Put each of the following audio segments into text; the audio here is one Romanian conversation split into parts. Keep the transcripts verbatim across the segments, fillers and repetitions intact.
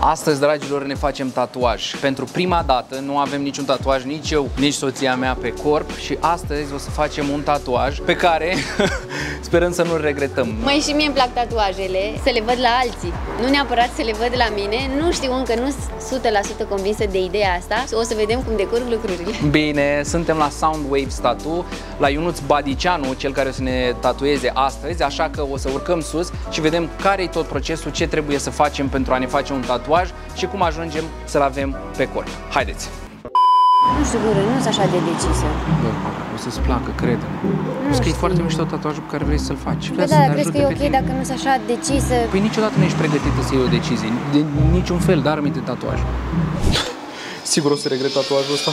Astăzi, dragilor, ne facem tatuaj. Pentru prima dată nu avem niciun tatuaj, nici eu, nici soția mea pe corp și astăzi o să facem un tatuaj pe care sperăm să nu-l regretăm. Mai și mie îmi plac tatuajele, să le văd la alții, nu neapărat să le văd la mine. Nu știu încă, nu sunt o sută la sută convinsă de ideea asta. O să vedem cum decurg lucrurile. Bine, suntem la Soundwaves Tattoo, la Ionuț Badicianu, cel care o să ne tatueze astăzi, așa că o să urcăm sus și vedem care e tot procesul, ce trebuie să facem pentru a ne face un tatuaj și cum ajungem să-l avem pe corp. Haideți! Nu știu, Gură, nu sunt așa de decisă. Bă, o să-ți placă, cred. Crezi că e foarte mișto tatuajul pe care vrei să-l faci. Bă, da, crezi că e ok dacă nu sunt așa decisă? Păi niciodată nu ești pregătită să iei o decizie. De niciun fel, dar aminte tatuaj. Sigur o să regret tatuajul ăsta.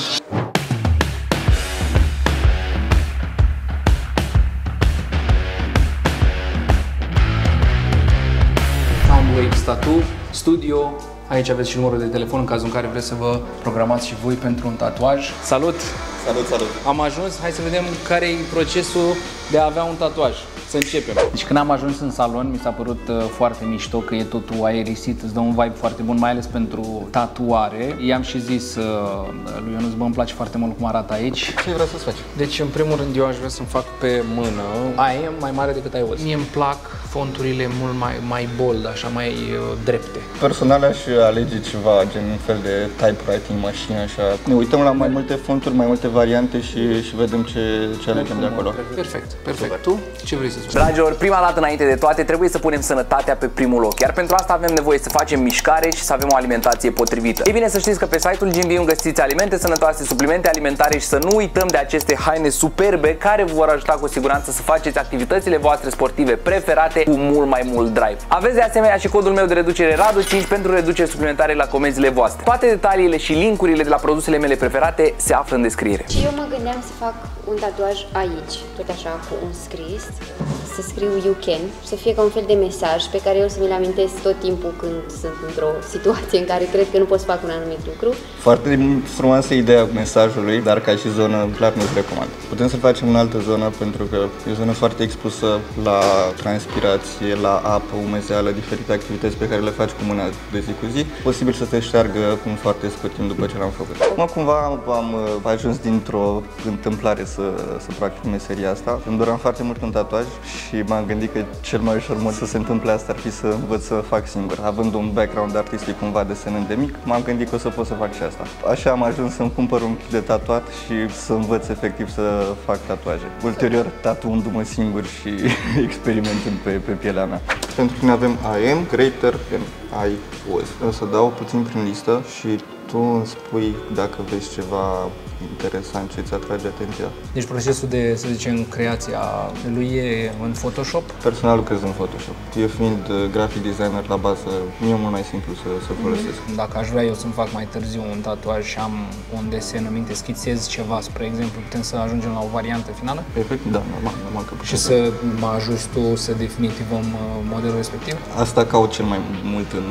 Soundwaves Tattoo Studio. Aici aveți și numărul de telefon în cazul în care vreți să vă programați și voi pentru un tatuaj. Salut! Salut, salut! Am ajuns, hai să vedem care e procesul de a avea un tatuaj. Să începem. Deci când am ajuns în salon, mi s-a părut uh, foarte mișto că e totul aerisit, îți dă un vibe foarte bun, mai ales pentru tatuare. I-am și zis uh, lui Ionuț, bă, îmi place foarte mult cum arată aici. Ce vrei să-ți faci? Deci, în primul rând, eu aș vrea să-mi fac pe mână A M mai mare decât iOS. Mie îmi plac fonturile mult mai, mai bold, așa, mai uh, drepte. Personal aș alege ceva gen un fel de typewriting machine, așa. Ne uităm la mai multe fonturi, mai multe variante și, și vedem ce, ce alegem de acolo. Perfect, perfect. Tu ce vrei să faci? Dragilor, prima dată înainte de toate trebuie să punem sănătatea pe primul loc, iar pentru asta avem nevoie să facem mișcare și să avem o alimentație potrivită. Ei bine, să știți că pe site-ul Gymbium găsiți alimente sănătoase, suplimente alimentare și să nu uităm de aceste haine superbe care vă vor ajuta cu siguranță să faceți activitățile voastre sportive preferate cu mult mai mult drive. Aveți de asemenea și codul meu de reducere Radu cinci pentru reduceri suplimentare la comenzile voastre. Toate detaliile și linkurile de la produsele mele preferate se află în descriere. Și eu mă gândeam să fac un tatuaj aici, tot așa, cu un scris, să scriu You Can, să fie ca un fel de mesaj pe care eu să mi-l amintesc tot timpul când sunt într-o situație în care cred că nu pot să fac un anumit lucru. Foarte frumoasă ideea mesajului, dar ca și zonă, clar nu-ți recomand. Putem să-l facem în altă zonă pentru că e o zonă foarte expusă la transpirație, la apă, umezeală, diferite activități pe care le faci cu mâna de zi cu zi. Posibil să te șteargă în foarte scurt timp după ce l-am făcut. Acum cumva am ajuns dintr-o întâmplare să, să practic meseria asta. Îmi doream foarte mult un tatuaj și m-am gândit că cel mai ușor mod să se întâmple asta ar fi să învăț să fac singur. Având un background artistic cumva desenând de mic, m-am gândit că o să pot să fac și asta. Așa am ajuns să-mi cumpăr un kit de tatuat și să învăț efectiv să fac tatuaje. Ulterior, tatuându-mă singur și experimentând pe, pe pielea mea. Pentru că avem I am greater than I was. O să dau puțin prin listă și tu îmi spui dacă vezi ceva interesant ce ți atrage atenția. Deci procesul de, să zicem, creația lui e în Photoshop? Personal lucrez în Photoshop. Eu fiind graphic designer la bază, mi-e mult mai simplu să, să folosesc. Dacă aș vrea eu să-mi fac mai târziu un tatuaj și am un desen în minte, schițez ceva, spre exemplu, putem să ajungem la o variantă finală? Efectiv, da, normal, normal că putem. Și să mă ajuți tu să definitivăm modelul respectiv? Asta caut cel mai mult în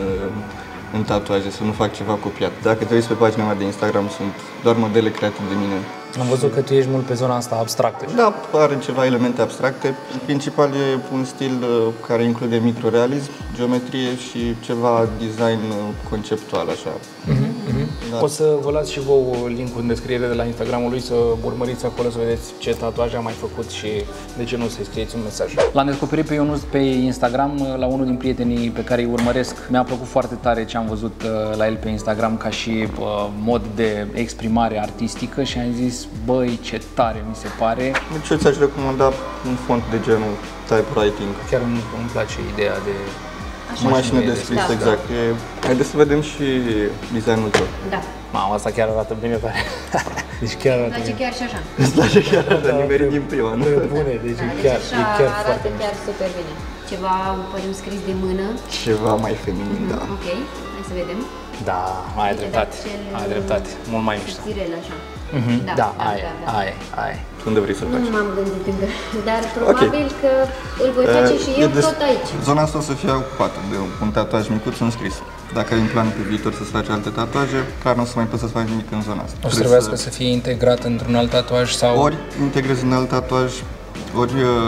în tatuaje, să nu fac ceva copiat. Dacă te uiți pe pagina mea de Instagram, sunt doar modele create de mine. Am văzut că tu ești mult pe zona asta abstractă. Da, are ceva elemente abstracte. În principal e un stil care include microrealism, geometrie și ceva design conceptual, așa. Uh-huh, uh-huh. Da. O să vă las și vouă link-ul în descriere de la Instagramul lui, să urmăriți acolo, să vedeți ce tatuaje a mai făcut și de ce nu să-i scrieți un mesaj. L-am descoperit pe Ionuț pe Instagram, la unul din prietenii pe care îi urmăresc. Mi-a plăcut foarte tare ce am văzut la el pe Instagram ca și uh, mod de exprimare artistică și am zis, băi, ce tare mi se pare. Deci eu ți-aș recomanda un font de genul typewriting. Chiar îmi, îmi place ideea de Așa mașină de scris, da, exact. Da. E... Haideți să vedem și designul tău. Da. Mamă, asta chiar arată bine, pare. Deci chiar arată bine. Îți place chiar și așa. Îți place chiar așa, da, nimerit din prima, nu? Bune, deci da, chiar, deci e chiar arată foarte chiar super bine. Ceva, un scris de mână. Ceva mai feminin, mm-hmm, da. Ok, hai să vedem. Da, mai ai dreptate, ai dreptate, mult mai mișto. Subțirel așa. Mm-hmm. Da, da, da, ai, da, ai, ai. Tu unde vrei să-l faci? Nu m-am gândit încă, dar probabil okay. că îl voi face uh, și eu tot aici. Zona asta o să fie ocupată de un tatuaj micuț înscris. Dacă ai în plan pe viitor să-ți faci alte tatuaje, clar nu o să mai poți să faci nimic în zona asta. O să trebuiască să... să fie integrat într-un alt tatuaj sau... Ori integrezi în alt tatuaj, ori uh,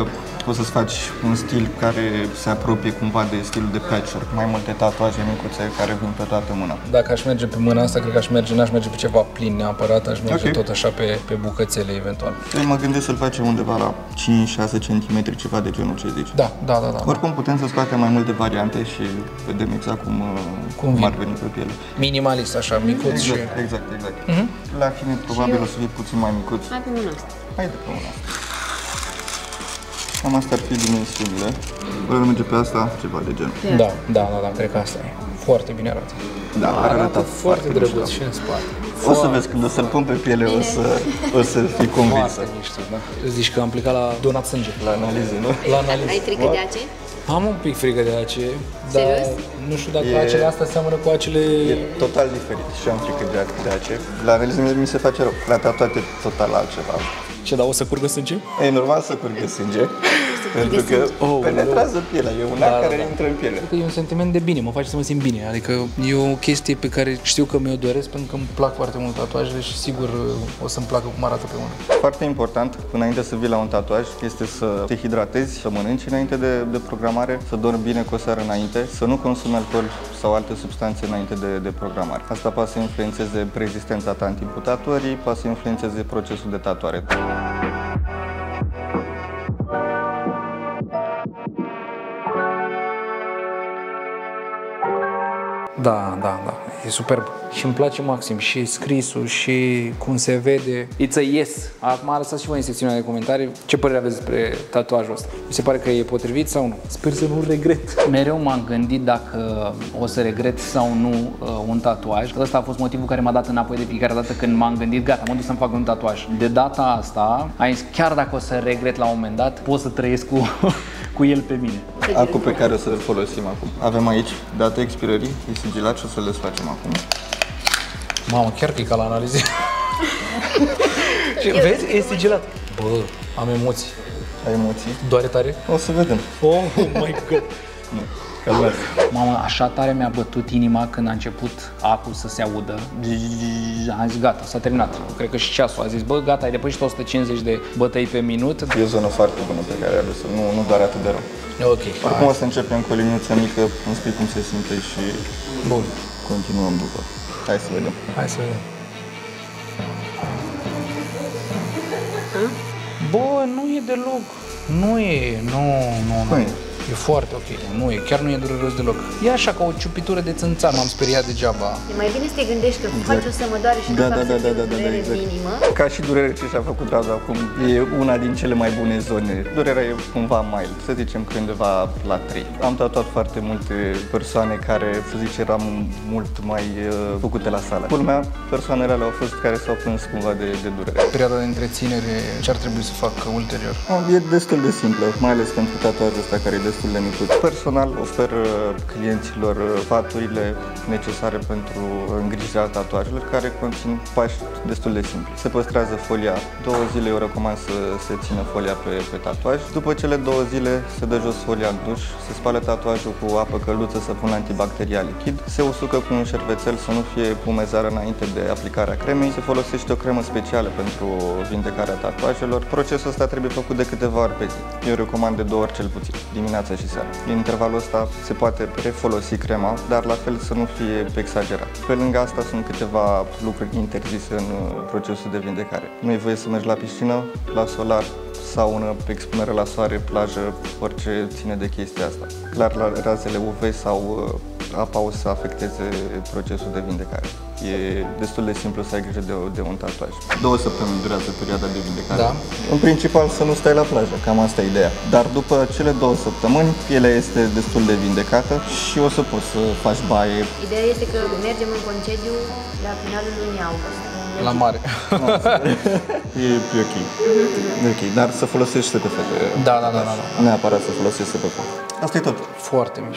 poți să-ți faci un stil care se apropie cumva de stilul de patchwork, mai multe tatuaje micuțe care vin pe toată mâna. Dacă aș merge pe mâna asta, cred că aș merge, n-aș merge pe ceva plin neapărat, aș merge okay. tot așa pe, pe bucățele eventual. Eu mă gândesc să-l facem undeva la cinci șase centimetri, ceva de genul, ce zici? Da, da, da. da Oricum putem să scoatem mai multe variante și vedem exact cum, cum, cum ar veni pe piele. Minimalist, așa, micuț exact, și... Exact, exact. Uh-huh. La fine probabil o să fie puțin mai micuț. Hai pe mâna asta. Hai de pe mâna asta. Cam asta ar fi dimensiunile. Vreau merge pe asta, ceva de genul. Da, da, da, da, cred că asta e. Foarte bine arată. Da, arată, arată foarte drăguț și în spate. O să vezi, când o să-l pun pe piele, o să, o să fii convinsă. Foarte mișto, da. Îți zici că am plecat la donat sânge. La analize, nu? La analize. Ai frică de ace? Am un pic frică de ace, dar nu știu dacă e... acele astea seamănă cu acele... E total diferit și am frică de ace. La analize mi se face rău, la tatuate total altceva. Ce, dar o să curgă sânge? E normal să curgă sânge, pentru că oh, penetrează pielea, e un act da, care da. intră în piele. E un sentiment de bine, mă face să mă simt bine, adică e o chestie pe care știu că mi-o doresc pentru că îmi plac foarte mult tatuajele și sigur o să-mi placă cum arată pe unul. Foarte important, înainte să vii la un tatuaj, este să te hidratezi, să mănânci înainte de, de programare, să dormi bine cu o seară înainte, să nu consumi alcool sau alte substanțe înainte de, de programare. Asta poate să influențeze rezistența ta în timpul tatuării, poate să influențeze procesul de tatuare. Da, da, da, e superb și îmi place maxim și scrisul și cum se vede. It's a yes. Acum lăsați și voi în secțiunea de comentarii ce părere aveți despre tatuajul ăsta. Mi se pare că e potrivit sau nu? Sper să nu regret. Mereu m-am gândit dacă o să regret sau nu un tatuaj. Ăsta a fost motivul care m-a dat înapoi de fiecare dată când m-am gândit, gata, mă duc să-mi fac un tatuaj. De data asta, am zis, chiar dacă o să regret la un moment dat, pot să trăiesc cu, cu el pe mine. Acul pe care o să-l folosim acum. Avem aici data expirării, e sigilat și o să le facem acum. Mamă, chiar că e ca la analize. Vezi? E sigilat. Bă, am emoții. Ai emoții? Doare tare? O să vedem. Oh my god. Nu, calmează. Mamă, așa tare mi-a bătut inima când a început acul să se audă. Am zis, gata, s-a terminat. Cred că și ceasul a zis, bă, gata, ai depășit o sută cincizeci de bătăi pe minut. E o zonă foarte bună pe care ai adus-o, nu, nu doar atât de rău. Ok. Acum o să începem cu o liniuță mică, îmi spui cum se simte și bun. Continuăm după. Hai să vedem. Hai să vedem. Bă, nu e deloc. Nu e, nu, nu, nu. Păi. E foarte ok, nu e, chiar nu e dureros deloc. E așa ca o ciupitură de țânțar, m-am speriat degeaba. E mai bine să te gândești că exact. faci o să mă doare și da, nu da, fac da, să da, fie da, o durere da, exact. minimă. Ca și durerea ce și-a făcut Radu acum, e una din cele mai bune zone. Durerea e cumva mild, să zicem că undeva la trei. Am tatuat foarte multe persoane care, să zice, eram mult mai uh, făcute la sală. Culmea, persoanele alea au fost care s-au plâns cumva de, de durere. Perioada de întreținere, ce ar trebui să fac ulterior? E destul de simplă, mai ales pentru tatuajul ăsta care e destul de micuț. Personal ofer clienților sfaturile necesare pentru îngrijirea tatuajelor, care conțin pași destul de simpli. Se păstrează folia două zile, eu recomand să se țină folia pe, pe tatuaj. După cele două zile se dă jos folia în duș, se spală tatuajul cu apă călduță, să pună antibacterial lichid, se usucă cu un șervețel să nu fie umezare înainte de aplicarea cremei, se folosește o cremă specială pentru vindecarea tatuajelor. Procesul ăsta trebuie făcut de câteva ori pe zi. Eu recomand de două ori cel puțin, dimineața și seara. Din intervalul ăsta se poate refolosi crema, dar la fel să nu fie exagerat. Pe lângă asta sunt câteva lucruri interzise în procesul de vindecare. Nu e voie să mergi la piscină, la solar, saună, expunere la soare, plajă, orice ține de chestia asta. Clar, la razele U V sau apa o să afecteze procesul de vindecare. E destul de simplu să ai grijă de, de un tatuaj. Două săptămâni durează perioada de vindecare. Da. În principal să nu stai la plajă, cam asta e ideea. Dar după cele două săptămâni, pielea este destul de vindecată și o să poți să faci baie. Ideea este că mergem în concediu la finalul lunii august. La mare. E, e ok. E ok, dar să folosești S P F. Da, da, da, da, da. Neapărat să folosești S P F. Asta e tot. Foarte mișto.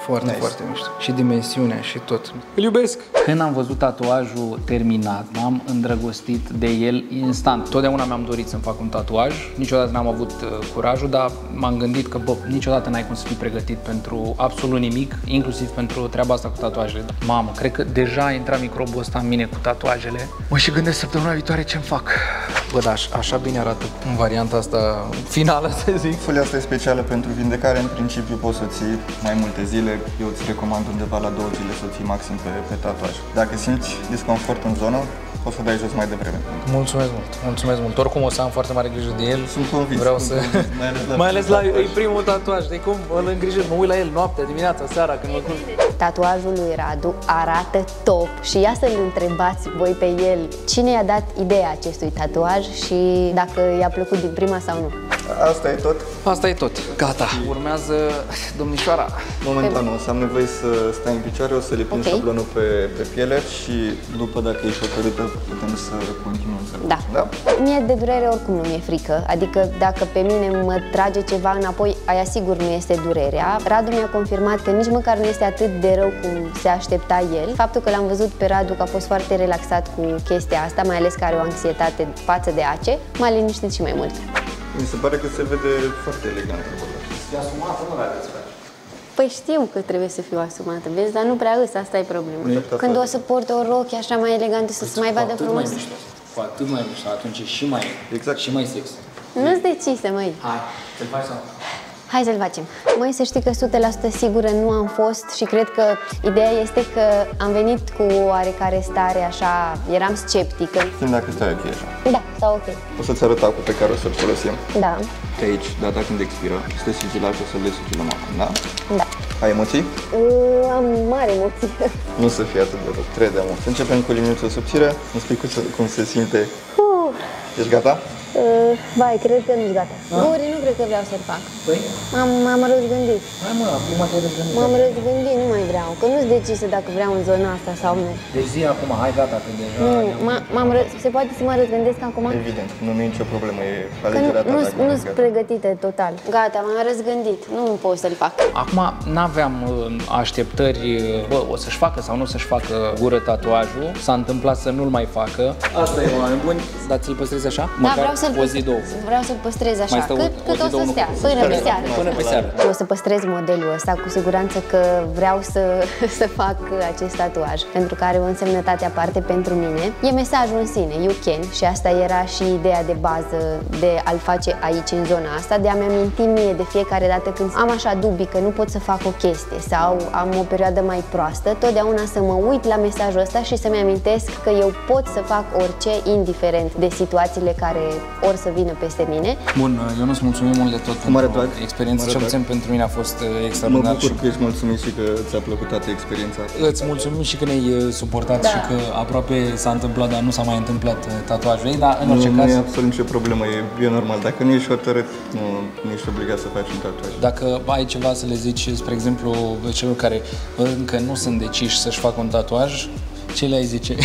Foarte, nice. Foarte mișto. Și dimensiunea și tot. Îl iubesc! Când am văzut tatuajul terminat, m-am îndrăgostit de el instant. Totdeauna mi-am dorit să-mi fac un tatuaj. Niciodată n-am avut uh, curajul, dar m-am gândit că, bă, niciodată n-ai cum să fii pregătit pentru absolut nimic, inclusiv pentru treaba asta cu tatuajele. Mamă, cred că deja a intrat microbul ăsta în mine cu tatuajele. Mă și gândesc săptămâna viitoare ce-mi fac. Bă, da, așa bine arată în varianta asta finală, să zic. Folia asta e specială pentru vindecare. În principiu poți să ții mai multe zile. Eu îți recomand undeva la două zile să ții maxim pe, pe tatuaj. Dacă simți disconfort în zonă, o să dai jos mai devreme. Mulțumesc mult, mulțumesc mult. Oricum o să am foarte mare grijă de el. Sunt convins. Vreau să... Mai ales la, mai ales la e primul tatuaj, de cum îl îngrijesc, mă uit la el noaptea, dimineața, seara, când mă culc. Tatuajul lui Radu arată top și ia să-l întrebați voi pe el cine i-a dat ideea acestui tatuaj și dacă i-a plăcut din prima sau nu. Asta e tot? Asta e tot. Gata. Urmează domnișoara. Momentan nu, o să am nevoie să stai în picioare, o să le pun okay. șablonul pe, pe piele și după, dacă ești hotărâtă, putem să continuăm să da. da. Mie de durere oricum nu mi-e frică, adică dacă pe mine mă trage ceva înapoi, aia sigur nu este durerea. Radu mi-a confirmat că nici măcar nu este atât de rău cum se aștepta el. Faptul că l-am văzut pe Radu că a fost foarte relaxat cu chestia asta, mai ales că are o anxietate față de ace, m-a liniștit și mai mult. Mi se pare că se vede foarte elegant. E asumată, nu la veți face. Păi știu că trebuie să fiu asumată, vezi, dar nu prea îs, asta e problema. Când o să port o rochie așa mai elegantă, să se mai vadă frumos. Cu atât mai mișto, atunci e și mai, exact. și mai sexy. Nu-ți decise, măi. Hai, să-l faci sau? Hai să-l facem. Măi, să știi că o sută la sută sigură nu am fost și cred că ideea este că am venit cu oarecare stare așa, eram sceptică. Simt dacă stai ok așa. Da, stau ok. O să-ți arăt acul pe care o să-l folosim. Da. De aici, data când expiră, este sigilaj, o să le sigilăm acum, da? Da. Ai emoții? Uh, am mare emoții. Nu să fie atât de rău, crede-mă. Să începem cu liniuță subțire, îmi spui cum se simte. Uh. Ești gata? Uh, vai, cred că nu-s gata. Guri, nu cred că vreau să-l fac. Păi? M-am răzgândit. Hai mă, acum te-ai răzgândit. M-am răzgândit, nu mai vreau. Că nu-s decisă dacă vreau în zona asta sau nu. Deci zi acum, hai gata, că deja... Nu, m-am ră... se poate să mă răzgândesc acum? Evident, nu e nicio problemă, e alegerea ta. Nu, nu sunt pregătită total. Gata, m-am răzgândit, nu pot să-l fac. Acum n-aveam așteptări, bă, o să-și facă sau nu să-și facă gură tatuajul. S-a întâmplat să nu-l mai facă. Asta e, oameni buni, dar ți-l păstrezi așa? Da, vreau să-l păstrez. Vreau să-l păstrez așa, cât, cât o să stea, până pe seară. Până pe seară. O să păstrez modelul ăsta, cu siguranță că vreau să, să fac acest tatuaj, pentru că are o însemnătate aparte pentru mine. E mesajul în sine, you can, și asta era și ideea de bază de a-l face aici, în zona asta, de a-mi aminti mie de fiecare dată când am așa dubii că nu pot să fac o chestie sau am o perioadă mai proastă, totdeauna să mă uit la mesajul ăsta și să-mi amintesc că eu pot să fac orice, indiferent de situațiile care or să vină peste mine. Bun, eu nu-ți mulțumim mult de tot Mare pentru drag. experiență, cel puțin pentru mine a fost extraordinar. Mă bucur că ești mulțumit și că ți-a plăcut toată experiența. Îți mulțumim și că ne-ai suportat da. și că aproape s-a întâmplat, dar nu s-a mai întâmplat tatuajul ei, dar în orice nu, caz... Nu e absolut nicio problemă, e, e normal. Dacă nu ești hotărât, nu, nu ești obligat să faci un tatuaj. Dacă ai ceva să le zici, spre exemplu, celor care încă nu sunt deciși să-și facă un tatuaj, ce le-ai zice?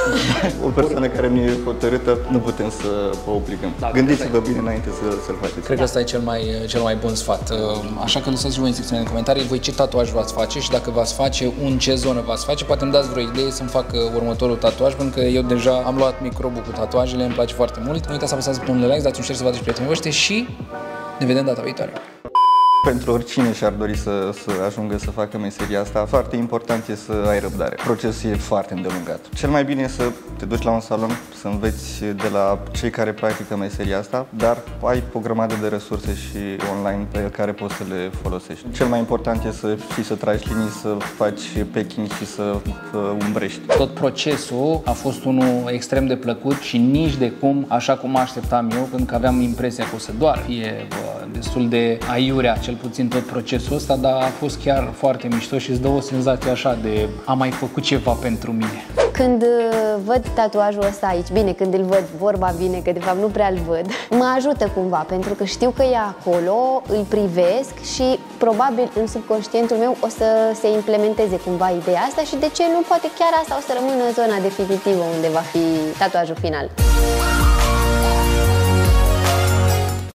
O persoană care nu e hotărâtă, nu putem să o obligăm. Da, gândiți-vă bine înainte să, să-l faceți. Cred că ăsta e cel mai, cel mai bun sfat. Așa că lăsați voi în secțiunea de comentarii voi ce tatuaj v-ați face și dacă v-ați face, în ce zonă v-ați face. Poate îmi dați vreo idee să-mi fac următorul tatuaj, pentru că eu deja am luat microbul cu tatuajele, îmi place foarte mult. Nu uitați să apăsați butonul de like, dați un share să vadă și prietenii voștri și ne vedem data viitoare. Pentru oricine și-ar dori să, să ajungă să facă meseria asta, foarte important e să ai răbdare. Procesul e foarte îndelungat. Cel mai bine e să te duci la un salon, să înveți de la cei care practică meseria asta, dar ai o grămadă de resurse și online pe care poți să le folosești. Cel mai important e să știi să tragi linii, să faci packing și să umbrești. Tot procesul a fost unul extrem de plăcut și nici de cum așa cum așteptam eu, pentru că aveam impresia că o să doară. E bă, destul de aiurea cel puțin tot procesul ăsta, dar a fost chiar foarte mișto și îți dă o senzație așa de a mai făcut ceva pentru mine. Când văd tatuajul ăsta aici, bine, când îl văd, vorba bine, că de fapt nu prea îl văd, mă ajută cumva, pentru că știu că e acolo, îl privesc și probabil în subconștientul meu o să se implementeze cumva ideea asta și de ce nu, poate chiar asta o să rămână zona definitivă unde va fi tatuajul final.